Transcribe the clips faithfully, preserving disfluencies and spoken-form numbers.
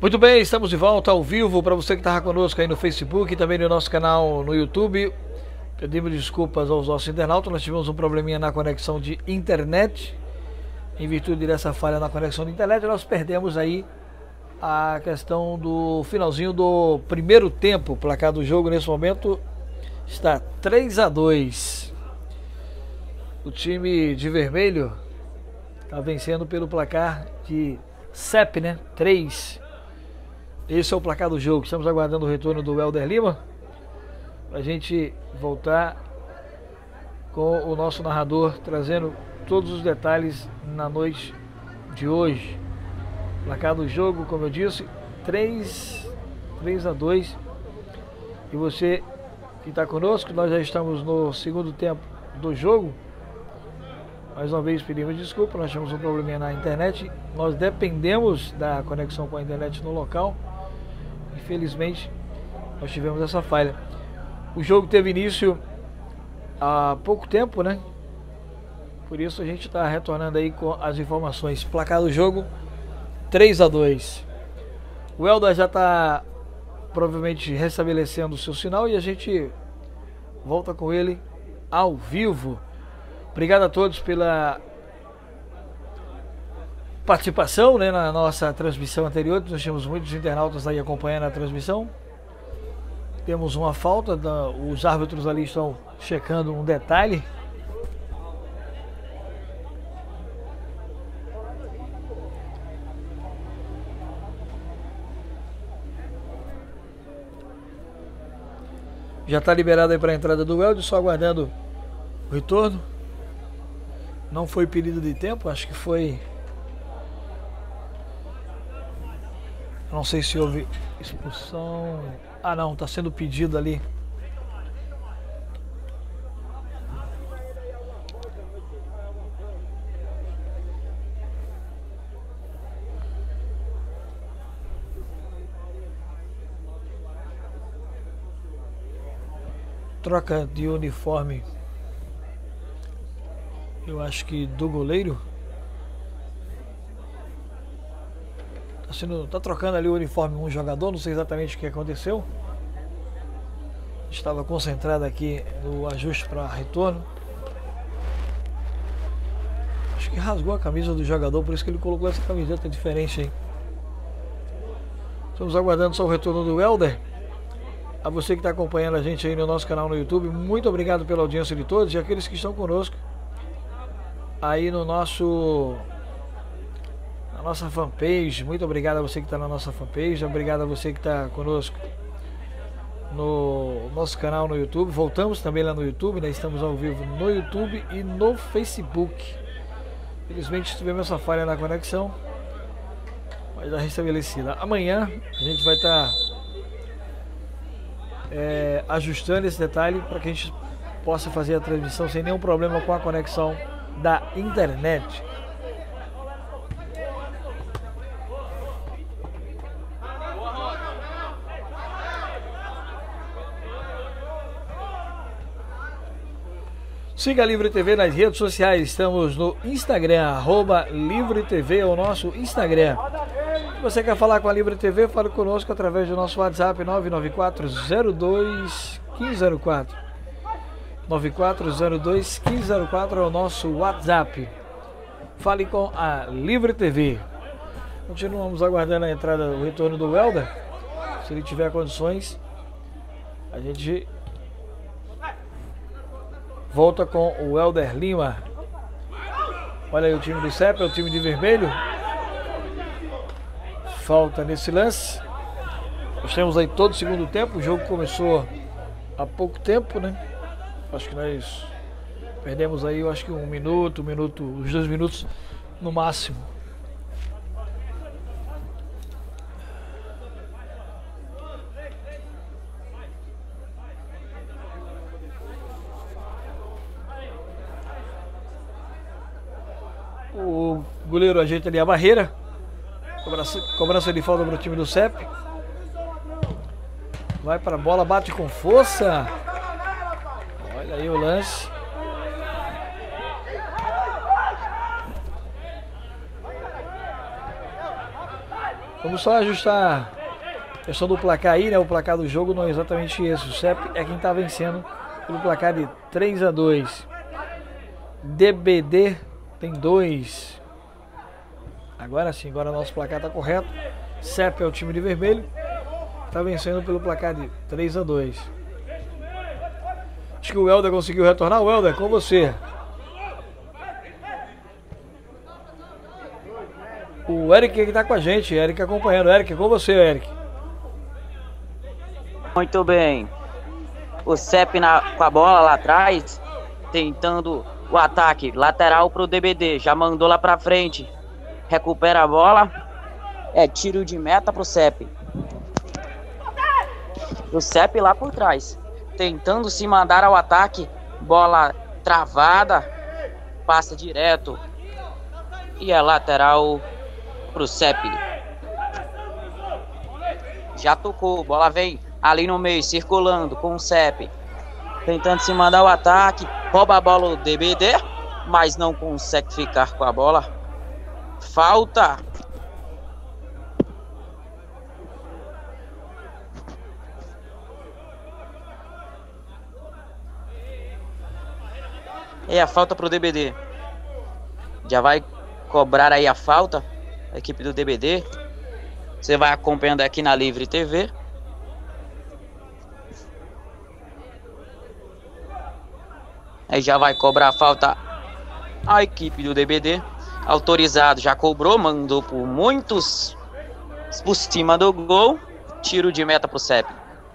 Muito bem, estamos de volta ao vivo para você que estava conosco aí no Facebook e também no nosso canal no YouTube. Pedimos desculpas aos nossos internautas, nós tivemos um probleminha na conexão de internet. Em virtude dessa falha na conexão de internet, nós perdemos aí a questão do finalzinho do primeiro tempo. O placar do jogo nesse momento está três a dois. O time de vermelho está vencendo pelo placar de C E P, né? três. Esse é o placar do jogo. Estamos aguardando o retorno do Welder Lima para a gente voltar com o nosso narrador trazendo todos os detalhes na noite de hoje. Placar do jogo, como eu disse, três a dois. E você que está conosco, nós já estamos no segundo tempo do jogo. Mais uma vez pedimos desculpa, nós tivemos um probleminha na internet. Nós dependemos da conexão com a internet no local. Infelizmente, nós tivemos essa falha. O jogo teve início há pouco tempo, né? Por isso a gente está retornando aí com as informações. Placar do jogo, três a dois. O Helder já está provavelmente restabelecendo o seu sinal e a gente volta com ele ao vivo. Obrigado a todos pela participação, né, na nossa transmissão anterior. Nós tínhamos muitos internautas aí acompanhando a transmissão. Temos uma falta, da, os árbitros ali estão checando um detalhe. Já está liberado aí para a entrada do Welder, só aguardando o retorno. Não foi pedido de tempo, acho que foi... Não sei se houve expulsão... Ah não, está sendo pedido ali. Troca de uniforme, eu acho que do goleiro. Tá sendo, tá trocando ali o uniforme um jogador, não sei exatamente o que aconteceu. Estava concentrado aqui no ajuste para retorno. Acho que rasgou a camisa do jogador, por isso que ele colocou essa camiseta diferente aí. Estamos aguardando só o retorno do Welder. A você que está acompanhando a gente aí no nosso canal no YouTube, muito obrigado pela audiência de todos e aqueles que estão conosco aí no nosso na nossa fanpage. Muito obrigado a você que está na nossa fanpage, obrigado a você que está conosco no nosso canal no YouTube. Voltamos também lá no YouTube, né? Estamos ao vivo no YouTube e no Facebook. Infelizmente tivemos essa falha na conexão, mas já restabelecida. Amanhã a gente vai estar tá É, ajustando esse detalhe para que a gente possa fazer a transmissão sem nenhum problema com a conexão da internet. Siga a Livre T V nas redes sociais, estamos no Instagram, arroba Livre T V é o nosso Instagram. Se você quer falar com a Livre T V, fale conosco através do nosso WhatsApp nove nove quatro zero dois um cinco zero quatro. nove quatro zero dois um cinco zero quatro é o nosso WhatsApp. Fale com a Livre T V. Continuamos aguardando a entrada, o retorno do Welder. Se ele tiver condições, a gente volta com o Welder Lima. Olha aí o time do C E P, é o time de vermelho. Falta nesse lance. Nós temos aí todo o segundo tempo. O jogo começou há pouco tempo, né? Acho que nós perdemos aí, eu acho que um minuto, um minuto, os dois minutos no máximo. O goleiro ajeita ali a barreira. Cobrança, cobrança de falta para o time do C E P. Vai para a bola, bate com força. Olha aí o lance. Vamos só ajustar a questão do placar aí, né? O placar do jogo não é exatamente esse. O C E P é quem está vencendo pelo placar de três a dois. D B D tem dois. Agora sim, agora nosso placar está correto. C E P é o time de vermelho. Está vencendo pelo placar de três a dois. Acho que o Helder conseguiu retornar. O Helder, com você. O Eric que está com a gente. Eric acompanhando. Eric, com você, Eric. Muito bem. O C E P na, com a bola lá atrás, tentando o ataque. Lateral para o D B D. Já mandou lá para frente. Recupera a bola. É tiro de meta para o C E P. O C E P lá por trás, tentando se mandar ao ataque. Bola travada. Passa direto. E é lateral pro C E P. Já tocou. Bola vem ali no meio, circulando com o C E P. Tentando se mandar ao ataque. Rouba a bola o D B D, mas não consegue ficar com a bola. Falta. É a falta pro D B D. Já vai cobrar aí a falta a equipe do D B D. Você vai acompanhando aqui na Livre T V. Aí já vai cobrar a falta a equipe do D B D. Autorizado, já cobrou, mandou por muitos por cima do gol. Tiro de meta pro C E P.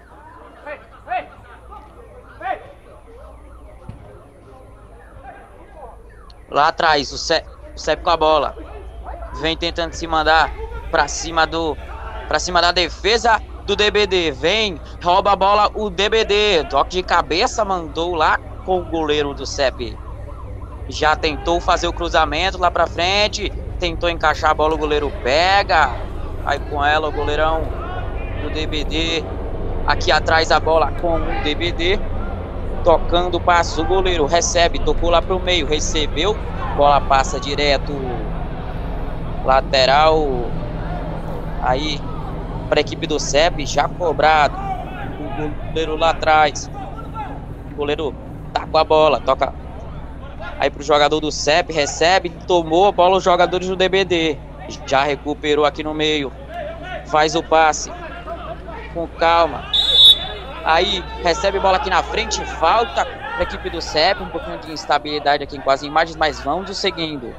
Lá atrás, o C E P com a bola. Vem tentando se mandar pra cima do para cima da defesa do D B D. Vem, rouba a bola o D B D. Toque de cabeça, mandou lá com o goleiro do C E P. Já tentou fazer o cruzamento lá pra frente. Tentou encaixar a bola, o goleiro pega. Aí com ela o goleirão do D B D. Aqui atrás a bola com o D B D. Tocando o passo, o goleiro recebe, tocou lá pro meio, recebeu, bola passa direto, lateral, aí para a equipe do C E P, já cobrado, o goleiro lá atrás, o goleiro tá com a bola, toca aí pro jogador do C E P, recebe, tomou a bola os jogadores do D B D, já recuperou aqui no meio, faz o passe, com calma. Aí recebe bola aqui na frente, falta para a equipe do C E P, um pouquinho de instabilidade aqui em quase imagens, mas vamos seguindo.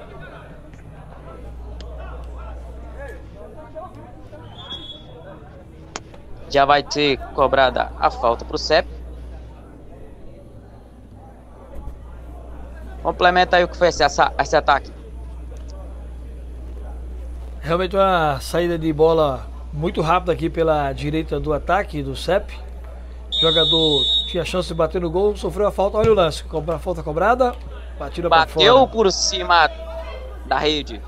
Já vai ter cobrada a falta para o C E P. Complementa aí o que foi esse, essa, esse ataque. Realmente uma saída de bola muito rápida aqui pela direita do ataque do C E P. O jogador tinha chance de bater no gol, sofreu a falta. Olha o lance, a falta cobrada, batida para fora. Bateu por cima da rede.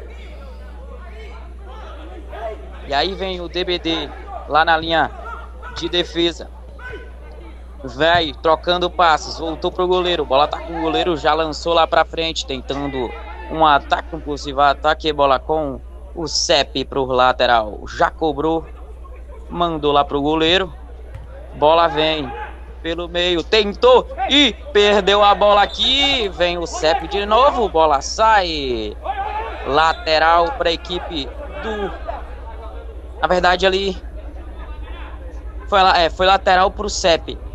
E aí vem o D B D lá na linha de defesa. Vai trocando passes, voltou pro goleiro. Bola tá com o goleiro, já lançou lá pra frente, tentando um ataque, um possível ataque. Bola com o C E P pro lateral. Já cobrou, mandou lá pro goleiro. Bola vem pelo meio, tentou e perdeu a bola aqui. Vem o C E P de novo, bola sai. Lateral para a equipe do... Na verdade ali foi, é, foi lateral para o C E P.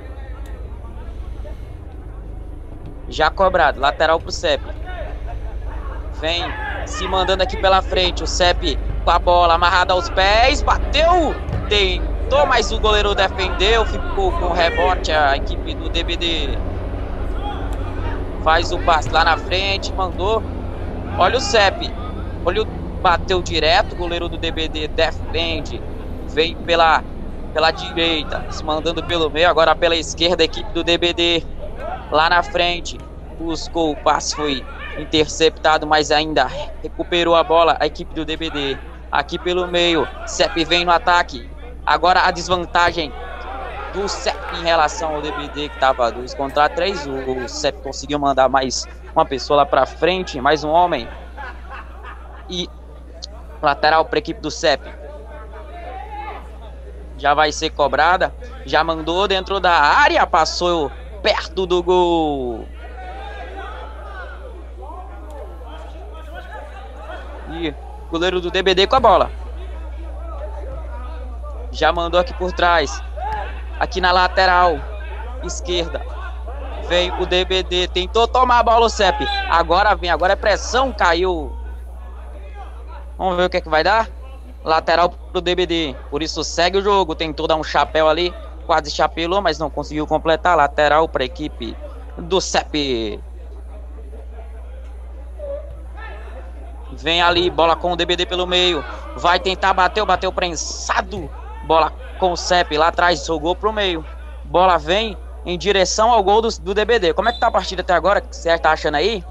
Já cobrado, lateral para o C E P. Vem se mandando aqui pela frente, o C E P com a bola amarrada aos pés, bateu, tem mas o goleiro defendeu, ficou com o rebote a equipe do D B D. Faz o passe lá na frente, mandou. Olha o C E P, olha o, bateu direto, o goleiro do D B D defende, vem pela, pela direita, se mandando pelo meio, agora pela esquerda a equipe do D B D. Lá na frente, buscou o passe, foi interceptado, mas ainda recuperou a bola a equipe do D B D. Aqui pelo meio, C E P vem no ataque. Agora a desvantagem do C E P em relação ao D B D, que estava dois contra três. O C E P conseguiu mandar mais uma pessoa lá para frente, mais um homem. E Lateral para a equipe do C E P. Já vai ser cobrada. Já mandou dentro da área. Passou perto do gol. E o goleiro do D B D com a bola. Já mandou aqui por trás. Aqui na lateral esquerda. Vem o D B D. Tentou tomar a bola o C E P. Agora vem. Agora é pressão. Caiu. Vamos ver o que é que vai dar. Lateral pro D B D. Por isso segue o jogo. Tentou dar um chapéu ali. Quase chapelou, mas não conseguiu completar. Lateral para a equipe do C E P. Vem ali, bola com o D B D pelo meio. Vai tentar bater, bateu prensado. Bola com o C E P lá atrás, jogou pro meio. Bola vem em direção ao gol do, do D B D. Como é que tá a partida até agora? O que você tá achando aí?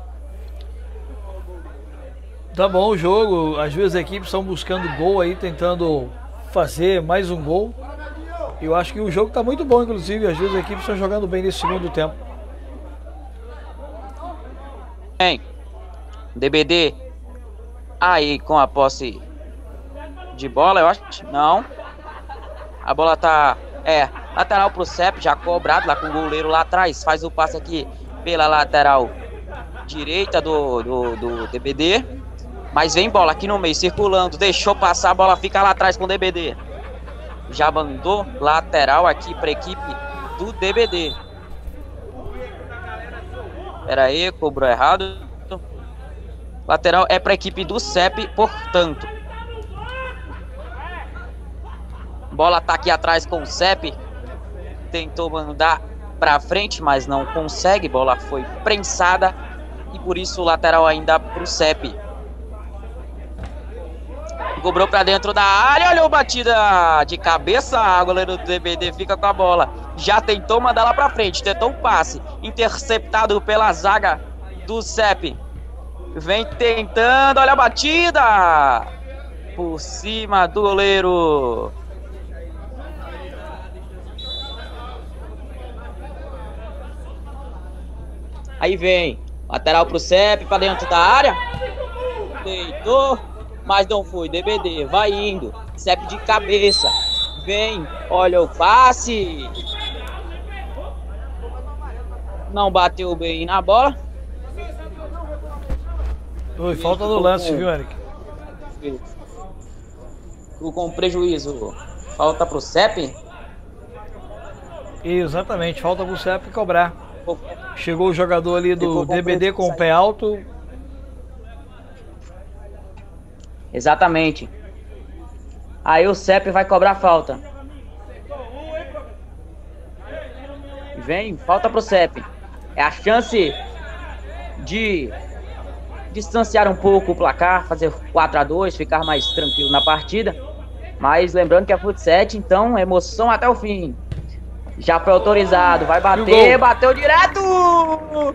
Tá bom o jogo. As duas equipes estão buscando gol aí, tentando fazer mais um gol. Eu acho que o jogo tá muito bom, inclusive. As duas equipes estão jogando bem nesse segundo tempo. Bem, D B D aí com a posse de bola, eu acho. Não. A bola tá, é, lateral pro C E P, já cobrado lá com o goleiro lá atrás. Faz o passe aqui pela lateral direita do, do, do D B D. Mas vem bola aqui no meio, circulando. Deixou passar, a bola fica lá atrás com o D B D. Já mandou lateral aqui pra equipe do D B D. Pera aí, cobrou errado. Lateral é pra equipe do C E P, portanto. Bola tá aqui atrás com o C E P. Tentou mandar pra frente, mas não consegue. Bola foi prensada. E por isso o lateral ainda pro C E P. Cobrou pra dentro da área. Olha a batida de cabeça. A goleiro do D B D fica com a bola. Já tentou mandar lá pra frente. Tentou um passe. Interceptado pela zaga do C E P. Vem tentando. Olha a batida. Por cima do goleiro. Aí vem. Lateral pro C E P. Pra dentro da área. Deitou. Mas não foi, D B D, vai indo, C E P de cabeça, vem, olha o passe, não bateu bem na bola. Oi, falta no lance, viu, Eric? Com prejuízo, falta pro C E P? Exatamente, falta pro C E P cobrar. Chegou o jogador ali do D B D com o pé alto. Exatamente. Aí o C E P vai cobrar falta. Vem, falta pro C E P. É a chance de distanciar um pouco o placar, fazer quatro a dois, ficar mais tranquilo na partida. Mas lembrando que é futsal sete, então emoção até o fim. Já foi autorizado, vai bater, bateu direto! Gol!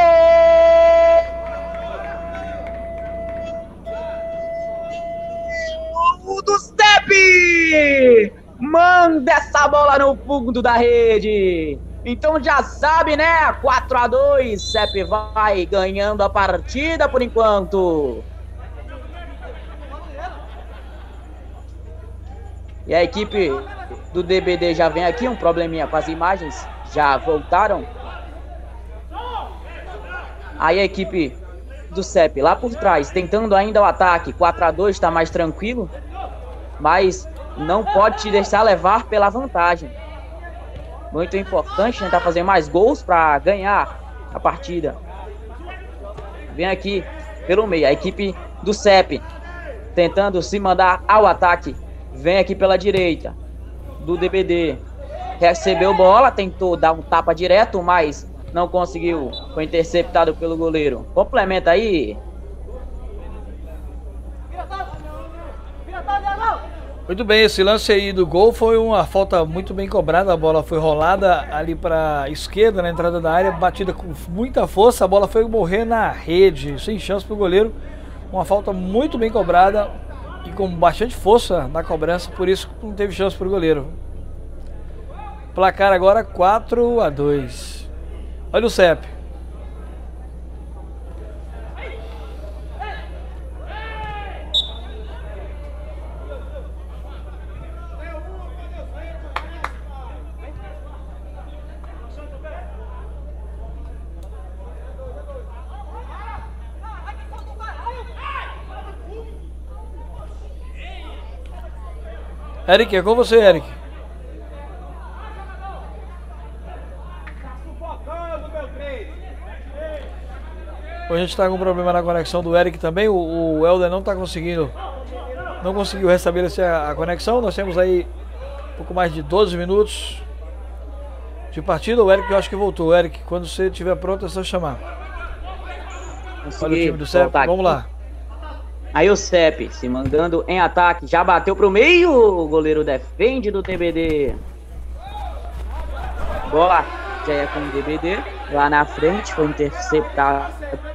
Do C E P! Manda essa bola no fundo da rede. Então já sabe, né? quatro a dois, C E P vai ganhando a partida por enquanto. E a equipe do D B D já vem aqui, um probleminha com as imagens, já voltaram. Aí a equipe do C E P lá por trás, tentando ainda o ataque, quatro a dois, tá mais tranquilo. Mas não pode te deixar levar pela vantagem. Muito importante tentar fazer mais gols para ganhar a partida. Vem aqui pelo meio, a equipe do C E P tentando se mandar ao ataque. Vem aqui pela direita do D B D. Recebeu bola, tentou dar um tapa direto, mas não conseguiu. Foi interceptado pelo goleiro. Complementa aí. Muito bem, esse lance aí do gol foi uma falta muito bem cobrada. A bola foi rolada ali para a esquerda, na entrada da área, batida com muita força. A bola foi morrer na rede, sem chance para o goleiro. Uma falta muito bem cobrada e com bastante força na cobrança, por isso não teve chance para o goleiro. Placar agora quatro a dois. Olha o C E P. Eric, é com você, Eric. A gente está com um problema na conexão do Eric também. O, o Helder não está conseguindo, não conseguiu restabelecer a, a conexão. Nós temos aí um pouco mais de doze minutos de partida. O Eric, eu acho que voltou. Eric, quando você estiver pronto, é só chamar. Consegui. Olha o time do C E P, vamos lá. Aí o C E P se mandando em ataque, já bateu pro meio, o goleiro defende do D B D. Bola já é com o D B D, lá na frente, foi interceptado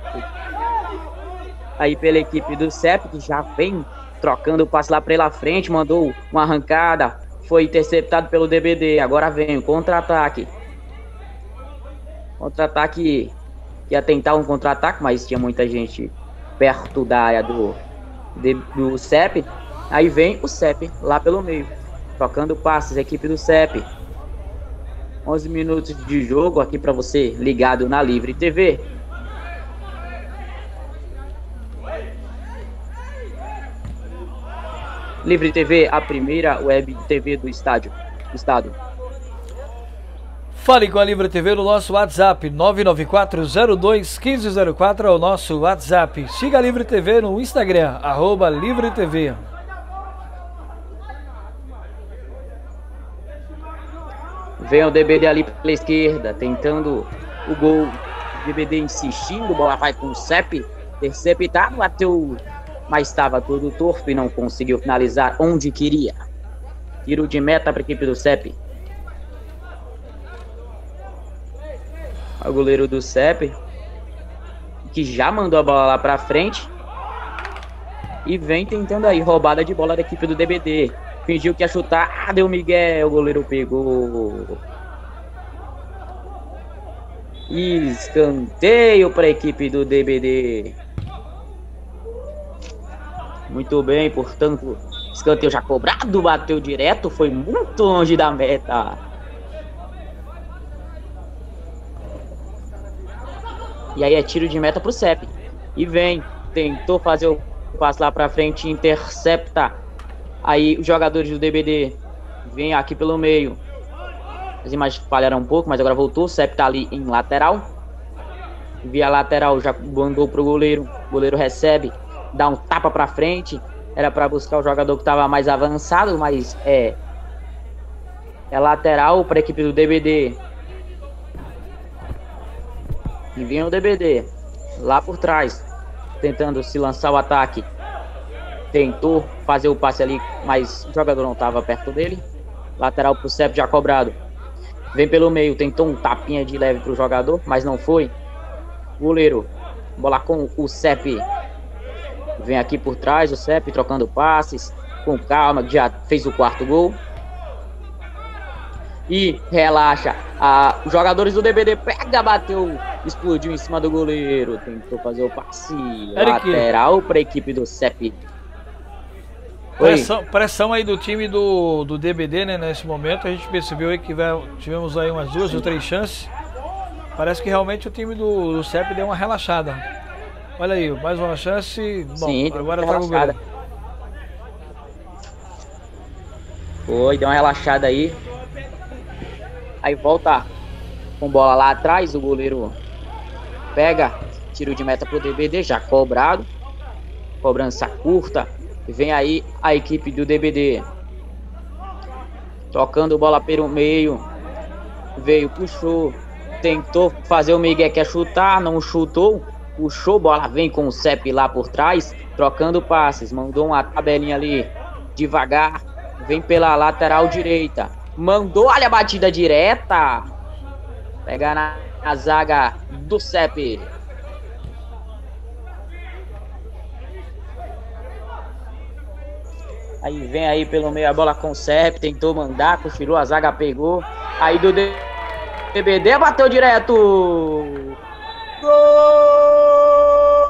aí pela equipe do C E P, que já vem trocando o passe lá pela frente, mandou uma arrancada, foi interceptado pelo D B D, agora vem o contra-ataque. Contra-ataque, ia tentar um contra-ataque, mas tinha muita gente perto da área do, do C E P, aí vem o C E P lá pelo meio, trocando passes, a equipe do C E P. onze minutos de jogo aqui para você ligado na Livre T V. Livre T V, a primeira web T V do estádio, do estado. Fale com a Livre T V no nosso WhatsApp, nove nove quatro zero dois um cinco zero quatro é o nosso WhatsApp. Siga a Livre T V no Instagram, arroba Livre T V. Vem o D B D ali pela esquerda, tentando o gol. O D B D insistindo, bola vai com o C E P, interceptado, bateu, mas estava todo torto e não conseguiu finalizar onde queria. Tiro de meta para a equipe do C E P. O goleiro do C E P, que já mandou a bola lá para frente. E vem tentando aí, roubada de bola da equipe do D B D. Fingiu que ia chutar, ah, deu Miguel, o goleiro pegou. Escanteio para a equipe do D B D. Muito bem, portanto, escanteio já cobrado, bateu direto, foi muito longe da meta. E aí é tiro de meta para o C E P. E vem, tentou fazer o passe lá para frente, intercepta. Aí os jogadores do D B D vêm aqui pelo meio. As imagens falharam um pouco, mas agora voltou. O C E P tá ali em lateral. Via lateral, já mandou pro goleiro. O goleiro recebe, dá um tapa pra frente. Era para buscar o jogador que estava mais avançado, mas é, é lateral para a equipe do D B D. E vem o D B D lá por trás, tentando se lançar o ataque. Tentou fazer o passe ali, mas o jogador não estava perto dele. Lateral pro C E P já cobrado. Vem pelo meio, tentou um tapinha de leve pro jogador, mas não foi. Goleiro, bola com o C E P. Vem aqui por trás, o C E P trocando passes. Com calma, já fez o quarto gol. E relaxa. Ah, os jogadores do D B D pega, bateu, explodiu em cima do goleiro. Tentou fazer o passe. Lateral para a equipe do C E P. Pressão, pressão aí do time do, do D B D, né? Nesse momento a gente percebeu aí que vai, tivemos aí umas duas ou três chances. Parece que realmente o time do, do C E P deu uma relaxada. Olha aí, mais uma chance. Bom, sim, agora tá com o gol. Foi, deu uma relaxada aí. Aí volta com bola lá atrás, o goleiro pega, tiro de meta pro D B D, já cobrado. Cobrança curta. E vem aí a equipe do D B D. Tocando bola pelo meio. Veio, puxou. Tentou fazer o Miguel, quer chutar, não chutou. Puxou, bola vem com o C E P lá por trás. Trocando passes. Mandou uma tabelinha ali devagar. Vem pela lateral direita. Mandou, olha a batida direta. Pega na, na zaga do C E P. Aí vem aí pelo meio a bola com o C E P, tentou mandar, cochilou, a zaga pegou. Aí do D B D bateu direto. Gol!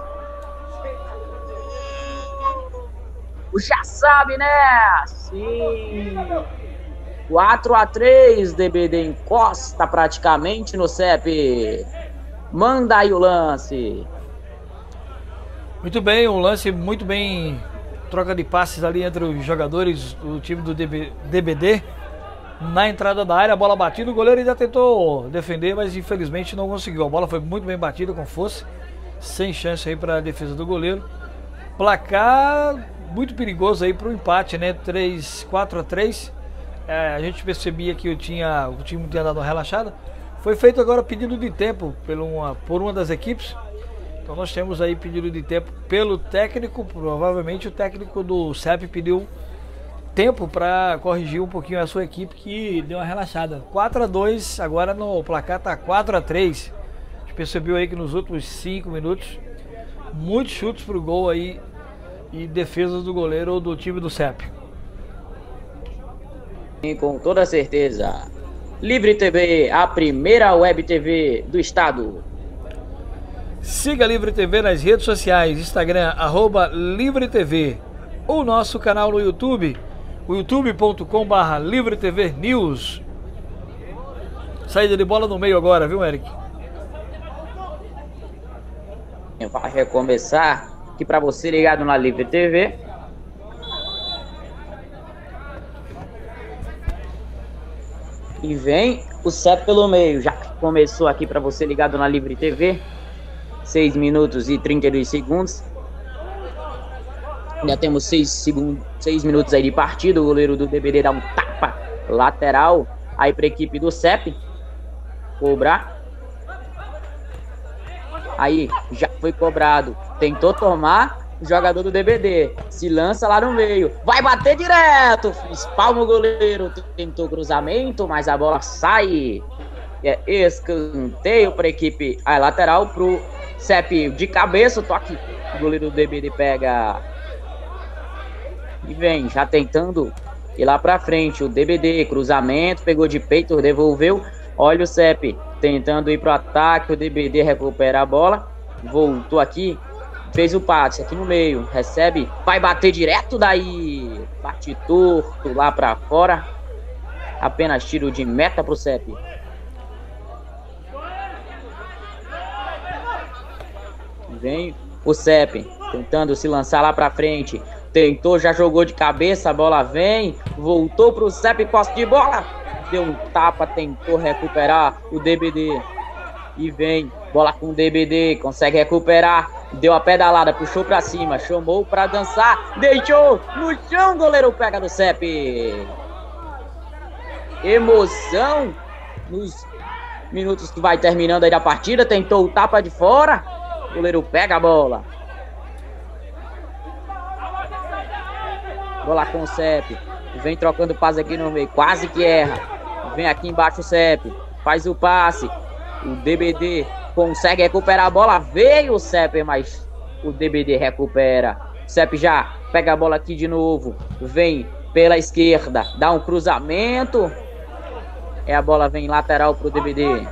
Já sabe, né? Sim. quatro a três, D B D encosta praticamente no C E P. Manda aí o lance. Muito bem, um lance muito bem troca de passes ali entre os jogadores do time do D B D. Na entrada da área, a bola batida, o goleiro ainda tentou defender, mas infelizmente não conseguiu. A bola foi muito bem batida, com força, sem chance aí para a defesa do goleiro. Placar muito perigoso aí para o empate, né? três, quatro a três. É, a gente percebia que eu tinha, o time tinha dado uma relaxada. Foi feito agora pedido de tempo por uma, por uma das equipes. Então nós temos aí pedido de tempo pelo técnico. Provavelmente o técnico do C E P pediu tempo para corrigir um pouquinho a sua equipe, que deu uma relaxada. quatro a dois, agora no placar tá quatro a três. A gente percebeu aí que nos últimos cinco minutos muitos chutes pro gol aí e defesas do goleiro do time do C E P. E com toda certeza, Livre T V, a primeira web T V do estado. Siga a Livre T V nas redes sociais, Instagram, arroba Livre T V. O nosso canal no YouTube, o youtube ponto com barra Livre T V News. Saída de bola no meio agora, viu, Eric? Vai recomeçar aqui para você ligado na Livre T V. E vem o C E P pelo meio. Já começou aqui para você ligado na Livre T V. seis minutos e trinta e dois segundos. Ainda temos seis segundos, seis minutos aí de partida. O goleiro do D B D dá um tapa lateral aí para a equipe do C E P cobrar. Aí já foi cobrado, tentou tomar, o jogador do D B D se lança lá no meio, vai bater direto, espalma o goleiro, tentou cruzamento, mas a bola sai. É escanteio para a equipe, a lateral para o C E P de cabeça. O toque, o goleiro do D B D pega e vem já tentando ir lá para frente. O D B D, cruzamento, pegou de peito, devolveu. Olha o C E P tentando ir para o ataque, o D B D recupera a bola, voltou aqui, fez o passe aqui no meio, recebe, vai bater direto daí, bate torto lá para fora, apenas tiro de meta para o C E P. Vem o C E P tentando se lançar lá para frente, tentou, já jogou de cabeça, a bola vem, voltou para o C E P, posse de bola, deu um tapa, tentou recuperar o D B D e vem, bola com o D B D, consegue recuperar, deu a pedalada, puxou pra cima, chamou pra dançar, deixou no chão, goleiro pega do C E P. Emoção nos minutos que vai terminando aí da partida, tentou o tapa de fora, goleiro pega a bola. Bola com o C E P, vem trocando passe aqui no meio, quase que erra. Vem aqui embaixo o C E P, faz o passe, o D B D consegue recuperar a bola, veio o C E P, mas o D B D recupera. O C E P já pega a bola aqui de novo, vem pela esquerda, dá um cruzamento, é a bola vem lateral pro D B D.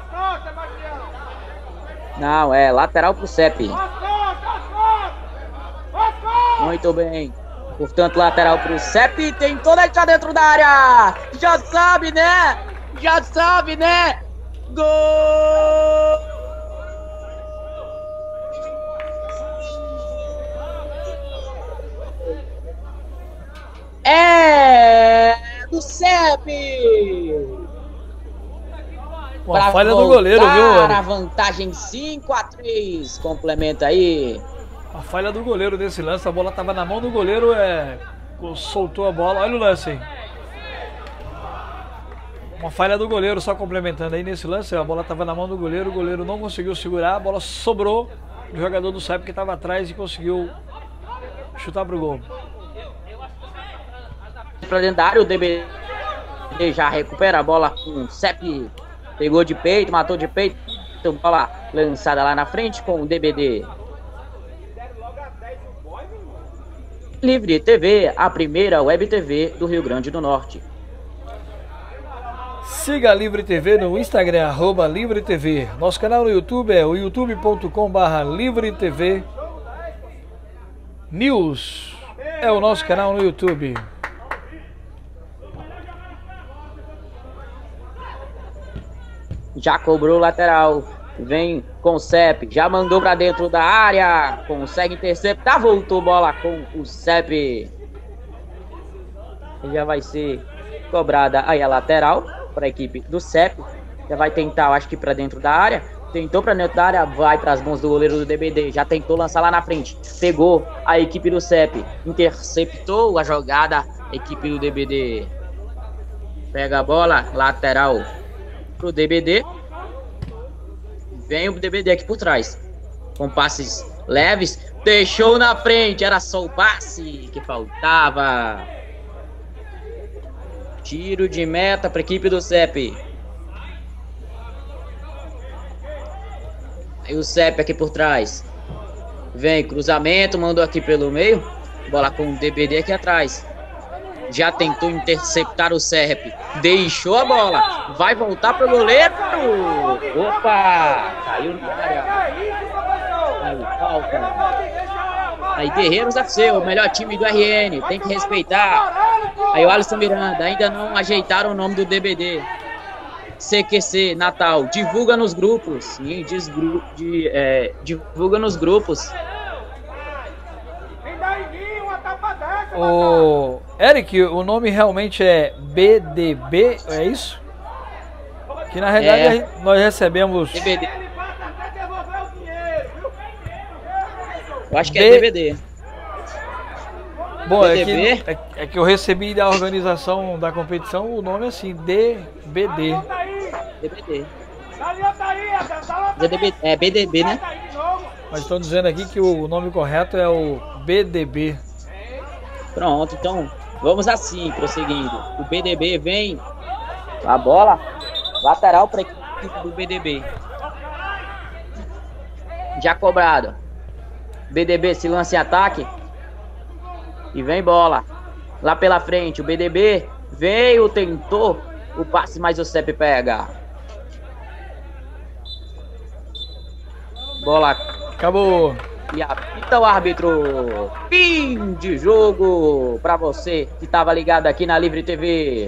Não, é lateral pro C E P. Muito bem. Portanto, lateral para o C E P, tentou deixar dentro da área, já sabe, né? Já sabe, né? Gol! É do C E P! Uma falha do goleiro, viu? A vantagem cinco a três, complementa aí. A falha do goleiro desse lance, a bola estava na mão do goleiro, é, soltou a bola, olha o lance aí. Uma falha do goleiro, só complementando aí nesse lance, a bola estava na mão do goleiro, o goleiro não conseguiu segurar, a bola sobrou do jogador do C E P que estava atrás e conseguiu chutar pro gol. Para dentro da área, o D B D já recupera a bola com o C E P, pegou de peito, matou de peito, então bola lançada lá na frente com o D B D. Livre T V, a primeira web T V do Rio Grande do Norte. Siga a Livre T V no Instagram, arroba Livre T V. Nosso canal no YouTube é o youtube ponto com barra Livre T V News. É o nosso canal no YouTube. Já cobrou o lateral. Vem com o C E P, já mandou pra dentro da área, consegue interceptar, voltou bola com o C E P. Já vai ser cobrada aí a lateral para a equipe do C E P. Já vai tentar, eu acho que para dentro da área. Tentou para dentro da área, vai para as mãos do goleiro do D B D. Já tentou lançar lá na frente. Pegou a equipe do C E P. Interceptou a jogada, equipe do D B D. Pega a bola, lateral pro D B D. Vem o D B D aqui por trás. Com passes leves. Deixou na frente. Era só o passe que faltava. Tiro de meta para a equipe do C E P. Aí o C E P aqui por trás. Vem, cruzamento, mandou aqui pelo meio. Bola com o D B D aqui atrás. Já tentou interceptar o C E P. Deixou a bola. Vai voltar pro goleiro. Opa! Caiu na área. Caiu, falta. Aí Guerreiros F C, o melhor time do R N. Tem que respeitar. Aí o Alisson Miranda. Ainda não ajeitaram o nome do D B D. C Q C Natal. Divulga nos grupos. Sim, diz, de, é, divulga nos grupos. O Eric, o nome realmente é B D B, é isso? Que na realidade é. Nós recebemos D B D. Eu acho que B... é D B D. Bom, B D B? É, que, é, é que eu recebi da organização da competição o nome assim, D B D. D B D. D B D. É B D B, né? Mas estão dizendo aqui que o nome correto é o B D B. Pronto, então vamos assim, prosseguindo. O B D B vem, a bola, lateral para a equipe do B D B. Já cobrado. B D B se lança em ataque. E vem bola. Lá pela frente, o B D B veio, tentou o passe, mas o C E P pega. Bola. Acabou. E apita o árbitro. Fim de jogo para você que estava ligado aqui na Livre T V.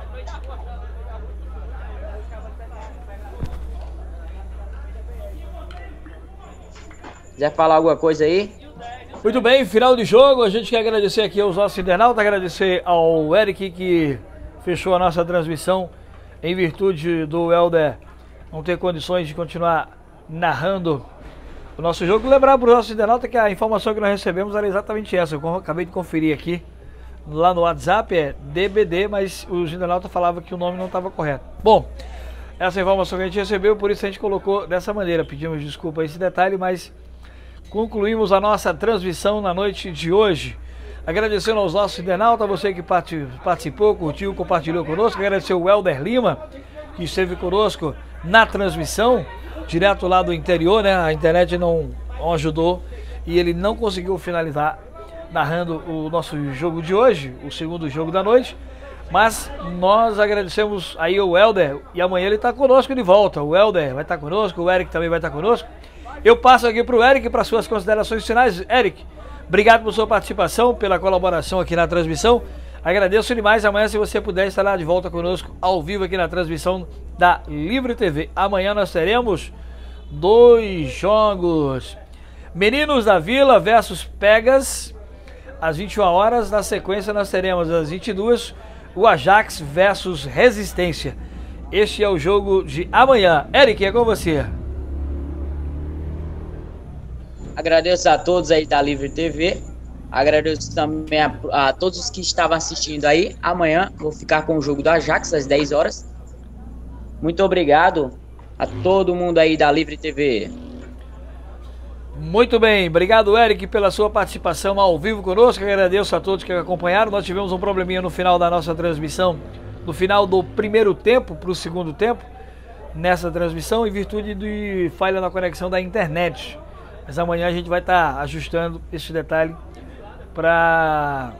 Quiser falar alguma coisa aí? Muito bem, final de jogo. A gente quer agradecer aqui aos nossos internautas, agradecer ao Eric que fechou a nossa transmissão em virtude do Helder não ter condições de continuar narrando o nosso jogo. Lembrar para os nossos internautas que a informação que nós recebemos era exatamente essa. Eu acabei de conferir aqui lá no WhatsApp, é D B D, mas os internautas falavam que o nome não estava correto. Bom, essa informação que a gente recebeu, por isso a gente colocou dessa maneira. Pedimos desculpa a esse detalhe, mas concluímos a nossa transmissão na noite de hoje. Agradecendo aos nossos internautas, você que participou, curtiu, compartilhou conosco. Agradecer o Helder Lima, que esteve conosco na transmissão, direto lá do interior, né? A internet não, não ajudou e ele não conseguiu finalizar narrando o nosso jogo de hoje, o segundo jogo da noite. Mas nós agradecemos aí o Helder e amanhã ele está conosco de volta. O Helder vai estar conosco, o Eric também vai estar conosco. Eu passo aqui para o Eric para suas considerações finais. Eric, obrigado por sua participação, pela colaboração aqui na transmissão. Agradeço demais. Amanhã, se você puder, estará de volta conosco ao vivo aqui na transmissão da Livre T V. Amanhã nós teremos dois jogos. Meninos da Vila versus Pegas, às vinte e uma horas. Na sequência nós teremos às vinte e duas o Ajax versus Resistência. Este é o jogo de amanhã. Eric, é com você. Agradeço a todos aí da Livre T V. Agradeço também a, a todos os que estavam assistindo aí. Amanhã vou ficar com o jogo do Ajax às dez horas. Muito obrigado a todo mundo aí da Livre T V. Muito bem, obrigado Eric pela sua participação ao vivo conosco. Agradeço a todos que acompanharam. Nós tivemos um probleminha no final da nossa transmissão, no final do primeiro tempo para o segundo tempo, nessa transmissão, em virtude de falha na conexão da internet. Mas amanhã a gente vai estar tá ajustando esse detalhe para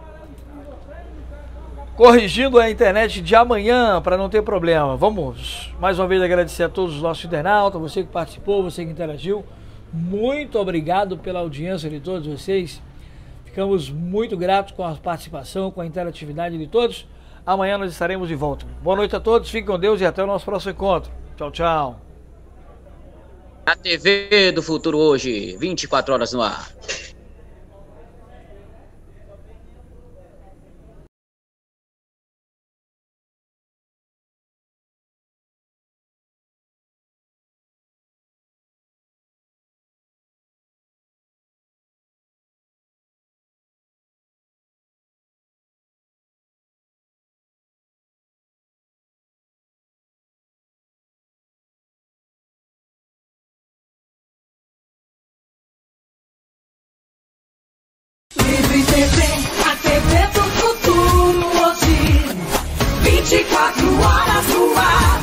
corrigindo a internet de amanhã para não ter problema. Vamos mais uma vez agradecer a todos os nossos internautas, você que participou, você que interagiu. Muito obrigado pela audiência de todos vocês. Ficamos muito gratos com a participação, com a interatividade de todos. Amanhã nós estaremos de volta. Boa noite a todos, fiquem com Deus e até o nosso próximo encontro. Tchau, tchau. A T V do Futuro hoje, vinte e quatro horas no ar. Livre T V, a T V do futuro hoje, vinte e quatro horas no ar.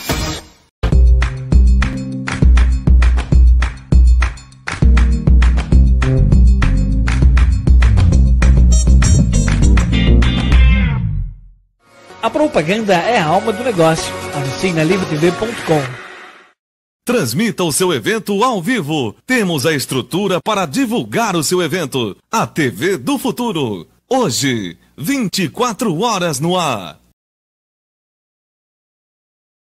A propaganda é a alma do negócio. Anuncie na livre t v ponto com. Transmita o seu evento ao vivo. Temos a estrutura para divulgar o seu evento. A T V do Futuro. Hoje, vinte e quatro horas no ar.